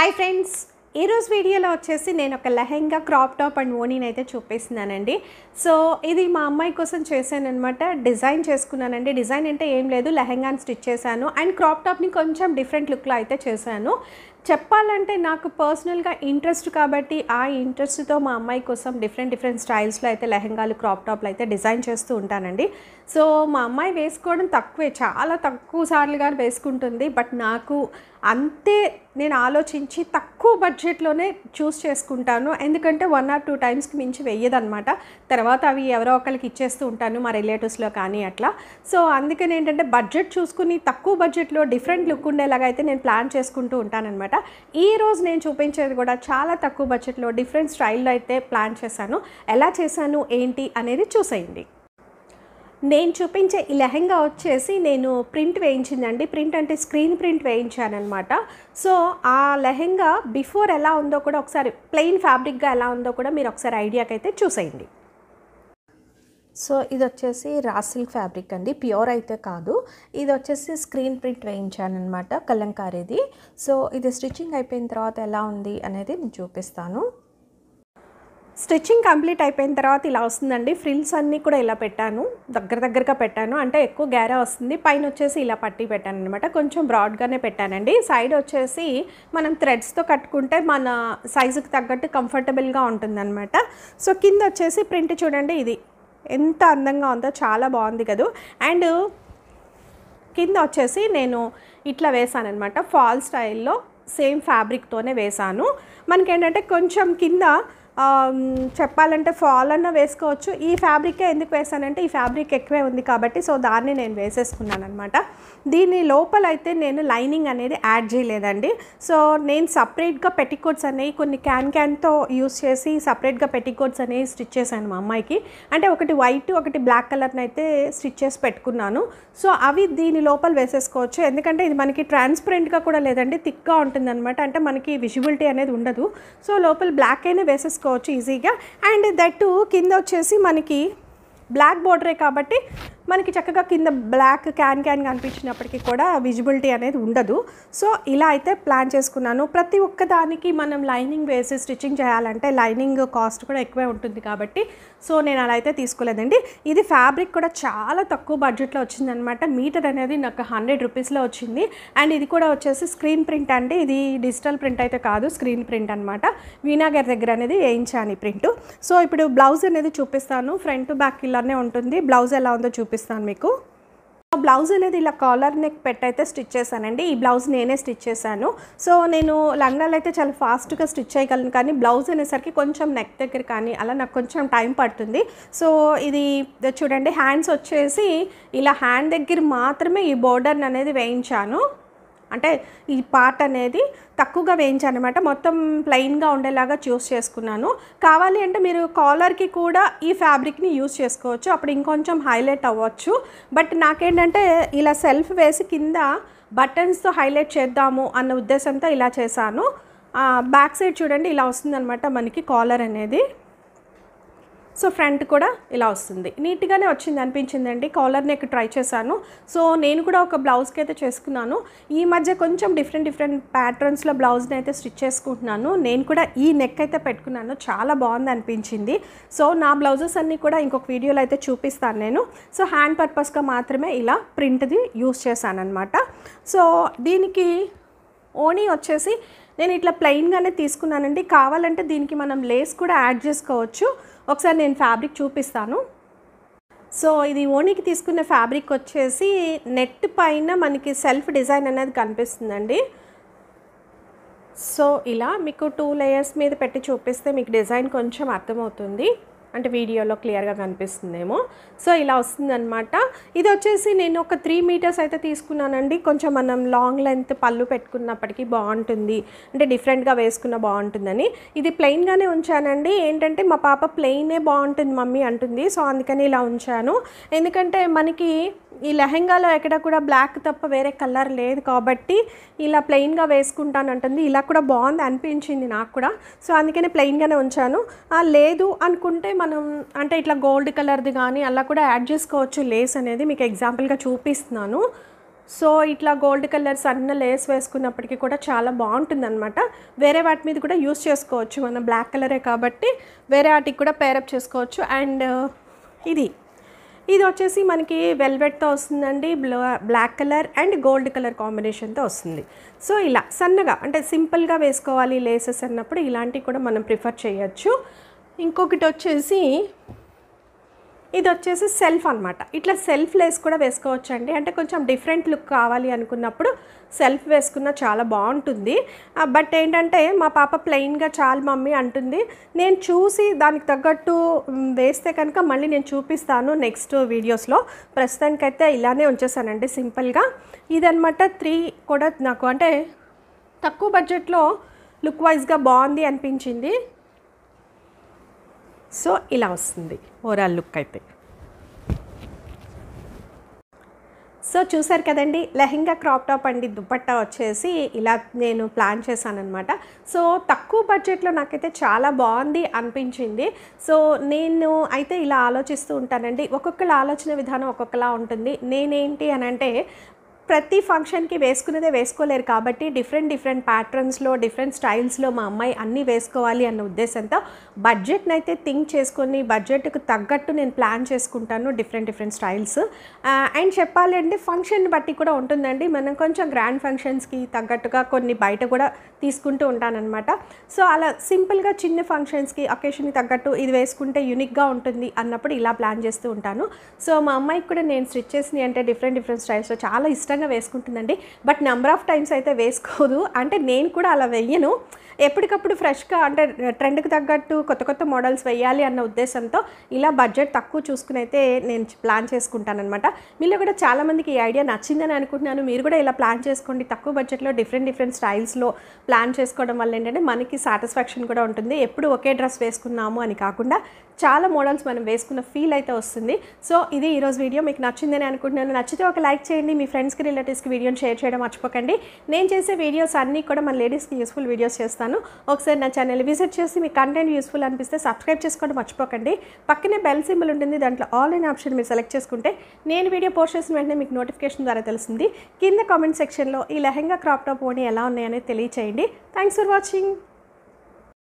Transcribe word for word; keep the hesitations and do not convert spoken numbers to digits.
Hi friends, ఈరోజు వీడియోలో వచ్చేసి నేను ఒక లెహెంగా క్రాప్ టాప్ అండ్ ఓనీని అయితే చూపిస్తున్నానండి. సో ఇది మా అమ్మాయి కోసం చేశాను అనమాట. డిజైన్ చేసుకున్నానండి. డిజైన్ అంటే ఏం లేదు, లెహెంగాని స్టిచ్ చేశాను అండ్ క్రాప్ టాప్ని కొంచెం డిఫరెంట్ లుక్లో అయితే చేశాను. చెప్పాలంటే నాకు పర్సనల్గా ఇంట్రెస్ట్ కాబట్టి ఆ ఇంట్రెస్ట్తో మా అమ్మాయి కోసం డిఫరెంట్ డిఫరెంట్ స్టైల్స్లో అయితే లెహెంగాలు క్రాప్ టాప్లు అయితే డిజైన్ చేస్తూ ఉంటానండి. సో మా అమ్మాయి వేసుకోవడం తక్కువే, చాలా తక్కువ సార్లుగా వేసుకుంటుంది. బట్ నాకు అంతే నేను ఆలోచించి తక్కువ బడ్జెట్లోనే చూస్ చేసుకుంటాను. ఎందుకంటే వన్ ఆర్ టూ టైమ్స్కి మించి వెయ్యదనమాట. తర్వాత అవి ఎవరో ఒకరికి ఇచ్చేస్తూ ఉంటాను, మా రిలేటివ్స్లో కానీ అట్లా. సో అందుకని ఏంటంటే బడ్జెట్ చూసుకుని తక్కువ బడ్జెట్లో డిఫరెంట్ లుక్ ఉండేలాగా అయితే నేను ప్లాన్ చేసుకుంటూ ఉంటానన్నమాట. ఈరోజు నేను చూపించేది కూడా చాలా తక్కువ బడ్జెట్లో డిఫరెంట్ స్టైల్లో అయితే ప్లాన్ చేశాను. ఎలా చేశాను ఏంటి అనేది చూసేయండి. నేను చూపించే ఈ లెహెంగా వచ్చేసి నేను ప్రింట్ వేయించిందండి. ప్రింట్ అంటే స్క్రీన్ ప్రింట్ వేయించానమాట. సో ఆ లెహెంగా బిఫోర్ ఎలా ఉందో కూడా ఒకసారి, ప్లెయిన్ ఫ్యాబ్రిక్గా ఎలా ఉందో కూడా మీరు ఒకసారి ఐడియాకి అయితే చూసేయండి. సో ఇది వచ్చేసి రా సిల్క్ ఫ్యాబ్రిక్ అండి, ప్యూర్ అయితే కాదు. ఇది వచ్చేసి స్క్రీన్ ప్రింట్ వేయించానమాట, కలంకారీది. సో ఇది స్టిచ్చింగ్ అయిపోయిన తర్వాత ఎలా ఉంది అనేది నేను చూపిస్తాను. స్టిచ్చింగ్ కంప్లీట్ అయిపోయిన తర్వాత ఇలా వస్తుందండి. ఫ్రిల్స్ అన్నీ కూడా ఇలా పెట్టాను, దగ్గర దగ్గరగా పెట్టాను, అంటే ఎక్కువ గ్యారా వస్తుంది. పైన వచ్చేసి ఇలా పట్టి పెట్టాను అనమాట, కొంచెం బ్రాడ్గానే పెట్టానండి. సైడ్ వచ్చేసి మనం థ్రెడ్స్తో కట్టుకుంటే మన సైజుకి తగ్గట్టు కంఫర్టబుల్గా ఉంటుందన్నమాట. సో కింద వచ్చేసి ప్రింట్ చూడండి, ఇది ఎంత అందంగా ఉందో, చాలా బాగుంది కదా. అండ్ కింద వచ్చేసి నేను ఇట్లా వేసాను అనమాట, ఫాల్ స్టైల్లో సేమ్ ఫ్యాబ్రిక్తోనే వేసాను. మనకేంటంటే కొంచెం కింద చెప్పాలంటే ఫాల్ అన్న వేసుకోవచ్చు. ఈ ఫ్యాబ్రికే ఎందుకు వేసానంటే ఈ ఫ్యాబ్రిక్ ఎక్కువే ఉంది కాబట్టి, సో దాన్ని నేను వేసేసుకున్నాను అనమాట. దీని లోపల అయితే నేను లైనింగ్ అనేది యాడ్ చేయలేదండి. సో నేను సపరేట్గా పెట్టికోట్స్ అనేవి కొన్ని క్యాన్ క్యాన్తో యూస్ చేసి సపరేట్గా పెట్టికోట్స్ అనేవి స్టిచ్ చేశాను మా అమ్మాయికి. అంటే ఒకటి వైట్ ఒకటి బ్లాక్ కలర్ని అయితే స్టిచ్ చేసి పెట్టుకున్నాను. సో అవి దీని లోపల వేసేసుకోవచ్చు, ఎందుకంటే ఇది మనకి ట్రాన్స్పరెంట్గా కూడా లేదండి, థిక్గా ఉంటుంది అనమాట. అంటే మనకి విజిబిలిటీ అనేది ఉండదు. సో లోపల బ్లాక్ అయినా వేసేసుకోవచ్చు ఈజీగా. అండ్ దట్టు కింద వచ్చేసి మనకి బ్లాక్ బోర్డరే కాబట్టి మనకి చక్కగా కింద బ్లాక్ క్యాన్ క్యాన్ కనిపించినప్పటికీ కూడా విజిబిలిటీ అనేది ఉండదు. సో ఇలా అయితే ప్లాన్ చేసుకున్నాను. ప్రతి ఒక్క దానికి మనం లైనింగ్ వేసి స్టిచ్చింగ్ చేయాలంటే లైనింగ్ కాస్ట్ కూడా ఎక్కువే ఉంటుంది కాబట్టి సో నేను అలా అయితే తీసుకోలేదండి. ఇది ఫ్యాబ్రిక్ కూడా చాలా తక్కువ బడ్జెట్లో వచ్చిందనమాట. మీటర్ అనేది నాకు హండ్రెడ్ రూపీస్లో వచ్చింది. అండ్ ఇది కూడా వచ్చేసి స్క్రీన్ ప్రింట్ అండి, ఇది డిజిటల్ ప్రింట్ అయితే కాదు, స్క్రీన్ ప్రింట్ అనమాట. వీణాగారి దగ్గర అనేది వేయించాను ఈ ప్రింట్. సో ఇప్పుడు బ్లౌజ్ అనేది చూపిస్తాను. ఫ్రంట్ బ్యాక్ ఇలానే ఉంటుంది. బ్లౌజ్ ఎలా ఉందో చూపిస్తాను మీకు. బ్లౌజ్ అనేది ఇలా కాలర్ నెక్ పెట్టయితే స్టిచ్ చేశానండి. ఈ బ్లౌజ్ నేనే స్టిచ్ చేశాను. సో నేను లంగాలు అయితే చాలా ఫాస్ట్గా స్టిచ్ చేయగలను, కానీ బ్లౌజ్ అనేసరికి కొంచెం నెక్ దగ్గర కానీ అలా నాకు కొంచెం టైం పడుతుంది. సో ఇది చూడండి, హ్యాండ్స్ వచ్చేసి ఇలా హ్యాండ్ దగ్గర మాత్రమే ఈ బోర్డర్ అనేది వేయించాను. అంటే ఈ పార్ట్ అనేది తక్కువగా వేయించాను అనమాట. మొత్తం ప్లెయిన్గా ఉండేలాగా చూస్ చేసుకున్నాను. కావాలి అంటే మీరు కాలర్కి కూడా ఈ ఫ్యాబ్రిక్ని యూస్ చేసుకోవచ్చు, అప్పుడు ఇంకొంచెం హైలైట్ అవ్వచ్చు. బట్ నాకేంటంటే ఇలా సెల్ఫ్ వేసి కింద బటన్స్తో హైలైట్ చేద్దాము అన్న ఉద్దేశంతో ఇలా చేశాను. బ్యాక్ సైడ్ చూడండి ఇలా వస్తుందన్నమాట మనకి కాలర్ అనేది. సో ఫ్రంట్ కూడా ఇలా వస్తుంది, నీట్గానే వచ్చింది అనిపించిందండి. కాలర్ నెక్ ట్రై చేశాను. సో నేను కూడా ఒక బ్లౌజ్కి అయితే చేసుకున్నాను. ఈ మధ్య కొంచెం డిఫరెంట్ డిఫరెంట్ ప్యాటర్న్స్లో బ్లౌజ్ని అయితే స్టిచ్ చేసుకుంటున్నాను. నేను కూడా ఈ నెక్ అయితే పెట్టుకున్నాను, చాలా బాగుంది అనిపించింది. సో నా బ్లౌజెస్ అన్నీ కూడా ఇంకొక వీడియోలో అయితే చూపిస్తాను నేను. సో హ్యాండ్ పర్పస్గా మాత్రమే ఇలా ప్రింట్ది యూస్ చేశాను అనమాట. సో దీనికి ఓనీ వచ్చేసి నేను ఇట్లా ప్లెయిన్గానే తీసుకున్నానండి. కావాలంటే దీనికి మనం లేస్ కూడా యాడ్ చేసుకోవచ్చు. ఒకసారి నేను ఫ్యాబ్రిక్ చూపిస్తాను. సో ఇది ఓనీకి తీసుకున్న ఫ్యాబ్రిక్ వచ్చేసి నెట్ పైన మనకి సెల్ఫ్ డిజైన్ అనేది కనిపిస్తుందండి. సో ఇలా మీకు టూ లేయర్స్ మీద పెట్టి చూపిస్తే మీకు డిజైన్ కొంచెం అర్థమవుతుంది, అంటే వీడియోలో క్లియర్గా కనిపిస్తుందేమో. సో ఇలా వస్తుందన్నమాట. ఇది వచ్చేసి నేను ఒక త్రీ మీటర్స్ అయితే తీసుకున్నానండి. కొంచెం మనం లాంగ్ లెంత్ పళ్ళు పెట్టుకున్నప్పటికీ బాగుంటుంది, అంటే డిఫరెంట్గా వేసుకున్న బాగుంటుందని ఇది ప్లెయిన్గానే ఉంచానండి. ఏంటంటే మా పాప ప్లెయినే బాగుంటుంది మమ్మీ అంటుంది, సో అందుకని ఇలా ఉంచాను. ఎందుకంటే మనకి ఈ లెహెంగాలో ఎక్కడ కూడా బ్లాక్ తప్ప వేరే కలర్ లేదు కాబట్టి ఇలా ప్లెయిన్గా వేసుకుంటాను అంటుంది. ఇలా కూడా బాగుంది అనిపించింది నాకు కూడా, సో అందుకని ప్లెయిన్గానే ఉంచాను. లేదు అనుకుంటే మనం అంటే ఇట్లా గోల్డ్ కలర్ది కానీ అలా కూడా యాడ్ చేసుకోవచ్చు లేస్ అనేది. మీకు ఎగ్జాంపుల్గా చూపిస్తున్నాను. సో ఇట్లా గోల్డ్ కలర్ సన్న లేస్ వేసుకున్నప్పటికీ కూడా చాలా బాగుంటుందన్నమాట. వేరే వాటి మీద కూడా యూస్ చేసుకోవచ్చు, మన బ్లాక్ కలరే కాబట్టి వేరే వాటికి కూడా పేరప్ చేసుకోవచ్చు. అండ్ ఇది ఇది వచ్చేసి మనకి వెల్వెట్తో వస్తుందండి, black colour and gold colour కాంబినేషన్తో వస్తుంది. సో ఇలా సన్నగా అంటే సింపుల్గా వేసుకోవాలి లేసెస్ అన్నప్పుడు ఇలాంటివి కూడా మనం ప్రిఫర్ చేయొచ్చు. ఇంకొకటి వచ్చేసి ఇది వచ్చేసి సెల్ఫ్ అనమాట. ఇట్లా సెల్ఫ్ లేస్ కూడా వేసుకోవచ్చు అండి. అంటే కొంచెం డిఫరెంట్ లుక్ కావాలి అనుకున్నప్పుడు సెల్ఫ్ వేసుకున్న చాలా బాగుంటుంది. బట్ ఏంటంటే మా పాప ప్లెయిన్గా చాలా మమ్మీ అంటుంది. నేను చూసి దానికి తగ్గట్టు వేస్తే కనుక మళ్ళీ నేను చూపిస్తాను నెక్స్ట్ వీడియోస్లో. ప్రస్తుతానికైతే ఇలానే ఉంచేసానండి సింపుల్గా. ఇదనమాట త్రీ కూడా నాకు అంటే తక్కువ బడ్జెట్లో లుక్ వైజ్గా బాగుంది అనిపించింది. సో ఇలా వస్తుంది ఓవరాల్ లుక్ అయితే. సో చూసారు కదండి, లెహెంగా క్రాప్ టాప్ అండి. దుపట్టా వచ్చేసి ఇలా నేను ప్లాన్ చేశాను అనమాట. సో తక్కువ బడ్జెట్లో నాకైతే చాలా బాగుంది అనిపించింది. సో నేను అయితే ఇలా ఆలోచిస్తూ ఉంటానండి. ఒక్కొక్కళ్ళ ఆలోచన విధానం ఒక్కొక్కలా ఉంటుంది. నేనేంటి అని అంటే ప్రతి ఫంక్షన్కి వేసుకునేదే వేసుకోలేరు కాబట్టి డిఫరెంట్ డిఫరెంట్ ప్యాటర్న్స్లో డిఫరెంట్ స్టైల్స్లో మా అమ్మాయి అన్నీ వేసుకోవాలి అన్న ఉద్దేశంతో బడ్జెట్ని అయితే థింక్ చేసుకొని బడ్జెట్కి తగ్గట్టు నేను ప్లాన్ చేసుకుంటాను డిఫరెంట్ డిఫరెంట్ స్టైల్స్. అండ్ చెప్పాలి అంటే ఫంక్షన్ బట్టి కూడా ఉంటుందండి. మనం కొంచెం గ్రాండ్ ఫంక్షన్స్కి తగ్గట్టుగా కొన్ని బయట కూడా తీసుకుంటూ ఉంటానన్నమాట. సో అలా సింపుల్గా చిన్న ఫంక్షన్స్కి అకేషన్కి తగ్గట్టు ఇది వేసుకుంటే యూనిక్గా ఉంటుంది అన్నప్పుడు ఇలా ప్లాన్ చేస్తూ ఉంటాను. సో మా అమ్మాయికి కూడా నేను స్టిచ్ చేసినవి అంటే డిఫరెంట్ డిఫరెంట్ స్టైల్స్లో చాలా ఇష్టంగా వేసుకుంటుందండి. బట్ నెంబర్ ఆఫ్ టైమ్స్ అయితే వేసుకోదు. అంటే నేను కూడా అలా వెయ్యను. ఎప్పటికప్పుడు ఫ్రెష్గా అంటే ట్రెండ్కి తగ్గట్టు కొత్త కొత్త మోడల్స్ వేయాలి అన్న ఉద్దేశంతో ఇలా బడ్జెట్ తక్కువ చూసుకుని అయితే నేను ప్లాన్ చేసుకుంటానమాట. మీలో కూడా చాలామందికి ఈ ఐడియా నచ్చిందని అనుకుంటున్నాను. మీరు కూడా ఇలా ప్లాన్ చేసుకోండి. తక్కువ బడ్జెట్లో డిఫరెంట్ డిఫరెంట్ స్టైల్స్లో ప్లాన్ చేసుకోవడం వల్ల ఏంటంటే మనకి సాటిస్ఫాక్షన్ కూడా ఉంటుంది. ఎప్పుడు ఒకే డ్రెస్ వేసుకున్నాము అని కాకుండా చాలా మోడల్స్ మనం వేసుకున్న ఫీల్ అయితే వస్తుంది. సో ఇది ఈరోజు వీడియో మీకు నచ్చిందని అనుకుంటున్నాను. నచ్చితే ఒక లైక్ చేయండి. మీ ఫ్రెండ్స్కి రిలేటివ్స్కి వీడియోని షేర్ చేయడం మర్చిపోకండి. నేను చేసే వీడియోస్ అన్నీ కూడా మన లేడీస్కి యూస్ఫుల్ వీడియోస్ చేస్తాను. ఒకసారి నా ఛానల్ విజిట్ చేసి మీ కంటెంట్ యూస్ఫుల్ అనిపిస్తే సబ్స్క్రైబ్ చేసుకోవడం మర్చిపోకండి. పక్కనే బెల్ సింబల్ ఉంటుంది, దాంట్లో ఆల్ అనే ఆప్షన్ మీరు సెలెక్ట్ చేసుకుంటే నేను వీడియో పోస్ట్ చేసిన వెంటనే మీకు నోటిఫికేషన్ ద్వారా తెలుస్తుంది. కింద కామెంట్ సెక్షన్లో ఈ లెహెంగా క్రాప్ టాప్ ఓనీ ఎలా ఉన్నాయనేది తెలియచేయండి. Thanks for watching.